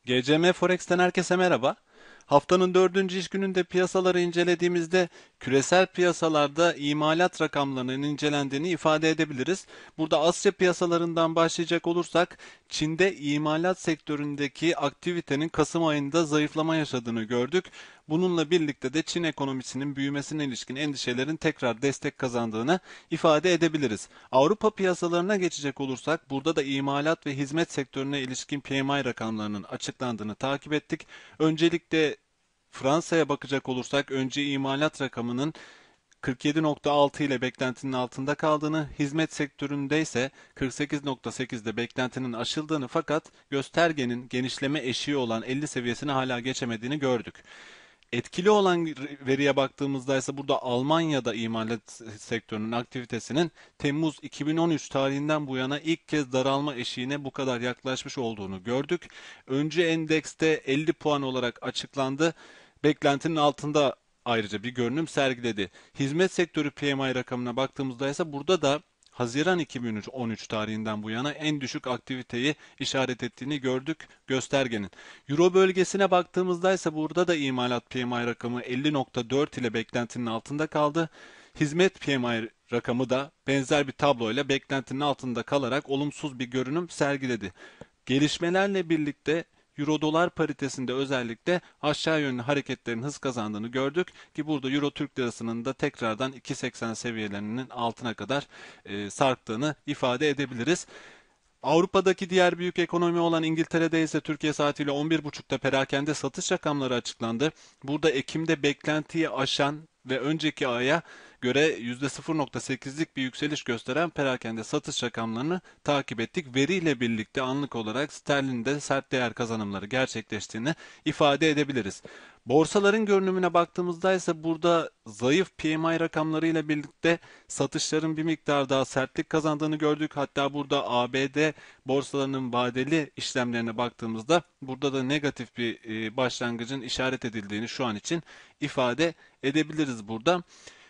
GCM Forex'ten herkese merhaba. Haftanın dördüncü iş gününde piyasaları incelediğimizde küresel piyasalarda imalat rakamlarının incelendiğini ifade edebiliriz. Burada Asya piyasalarından başlayacak olursak Çin'de imalat sektöründeki aktivitenin Kasım ayında zayıflama yaşadığını gördük. Bununla birlikte de Çin ekonomisinin büyümesine ilişkin endişelerin tekrar destek kazandığını ifade edebiliriz. Avrupa piyasalarına geçecek olursak burada da imalat ve hizmet sektörüne ilişkin PMI rakamlarının açıklandığını takip ettik. Öncelikle Fransa'ya bakacak olursak önce imalat rakamının 47,6 ile beklentinin altında kaldığını, hizmet sektöründe ise 48,8'de beklentinin aşıldığını fakat göstergenin genişleme eşiği olan 50 seviyesini hala geçemediğini gördük. Etkili olan veriye baktığımızda ise burada Almanya'da imalat sektörünün aktivitesinin Temmuz 2013 tarihinden bu yana ilk kez daralma eşiğine bu kadar yaklaşmış olduğunu gördük. Önce endekste 50 puan olarak açıklandı. Beklentinin altında ayrıca bir görünüm sergiledi. Hizmet sektörü PMI rakamına baktığımızda ise burada da Haziran 2013 tarihinden bu yana en düşük aktiviteyi işaret ettiğini gördük göstergenin. Euro bölgesine baktığımızda ise burada da imalat PMI rakamı 50,4 ile beklentinin altında kaldı. Hizmet PMI rakamı da benzer bir tabloyla beklentinin altında kalarak olumsuz bir görünüm sergiledi. Gelişmelerle birlikte Euro dolar paritesinde özellikle aşağı yönlü hareketlerin hız kazandığını gördük ki burada Euro Türk lirasının da tekrardan 2,80 seviyelerinin altına kadar sarktığını ifade edebiliriz. Avrupa'daki diğer büyük ekonomi olan İngiltere'de ise Türkiye saatiyle 11.30'da perakende satış rakamları açıklandı. Burada Ekim'de beklentiyi aşan ve önceki aya göre %0,8'lik bir yükseliş gösteren perakende satış rakamlarını takip ettik. Veriyle birlikte anlık olarak sterlinde sert değer kazanımları gerçekleştiğini ifade edebiliriz. Borsaların görünümüne baktığımızda ise burada zayıf PMI rakamlarıyla birlikte satışların bir miktar daha sertlik kazandığını gördük. Hatta burada ABD borsalarının vadeli işlemlerine baktığımızda burada da negatif bir başlangıcın işaret edildiğini şu an için ifade edebiliriz burada.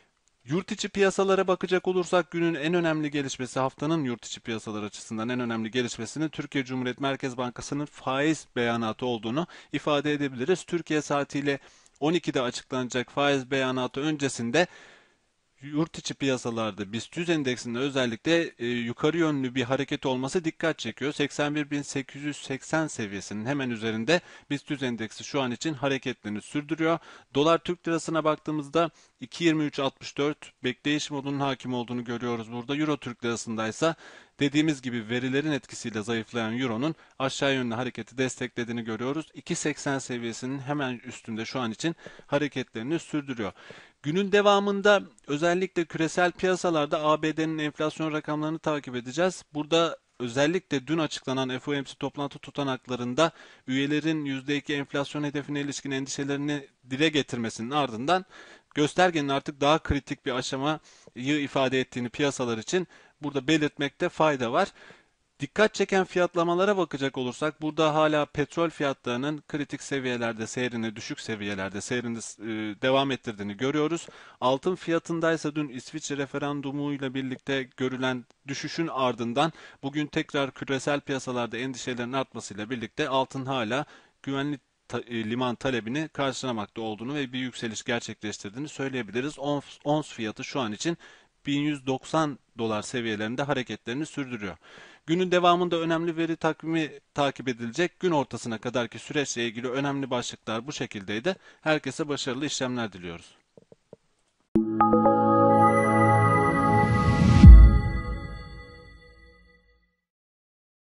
Yurt içi piyasalara bakacak olursak günün en önemli gelişmesi haftanın yurt içi piyasalar açısından en önemli gelişmesinin Türkiye Cumhuriyet Merkez Bankası'nın faiz beyanatı olduğunu ifade edebiliriz. Türkiye saatiyle 12'de açıklanacak faiz beyanatı öncesinde yurt içi piyasalarda BIST 100 endeksinde özellikle yukarı yönlü bir hareket olması dikkat çekiyor. 81.880 seviyesinin hemen üzerinde BIST 100 endeksi şu an için hareketlerini sürdürüyor. Dolar Türk lirasına baktığımızda 2.23.64 bekleyiş modunun hakim olduğunu görüyoruz burada. Euro Türk lirasında ise dediğimiz gibi verilerin etkisiyle zayıflayan Euro'nun aşağı yönlü hareketi desteklediğini görüyoruz. 2.80 seviyesinin hemen üstünde şu an için hareketlerini sürdürüyor. Günün devamında özellikle küresel piyasalarda ABD'nin enflasyon rakamlarını takip edeceğiz. Burada özellikle dün açıklanan FOMC toplantı tutanaklarında üyelerin %2 enflasyon hedefine ilişkin endişelerini dile getirmesinin ardından göstergenin artık daha kritik bir aşamayı ifade ettiğini piyasalar için burada belirtmekte fayda var. Dikkat çeken fiyatlamalara bakacak olursak burada hala petrol fiyatlarının kritik seviyelerde seyrini düşük seviyelerde seyrini devam ettirdiğini görüyoruz. Altın fiyatında ise dün İsviçre referandumuyla birlikte görülen düşüşün ardından bugün tekrar küresel piyasalarda endişelerin artmasıyla birlikte altın hala güvenli liman talebini karşılamakta olduğunu ve bir yükseliş gerçekleştirdiğini söyleyebiliriz. Ons fiyatı şu an için 1190 dolar seviyelerinde hareketlerini sürdürüyor. Günün devamında önemli veri takvimi takip edilecek. Gün ortasına kadarki süreçle ilgili önemli başlıklar bu şekildeydi. Herkese başarılı işlemler diliyoruz.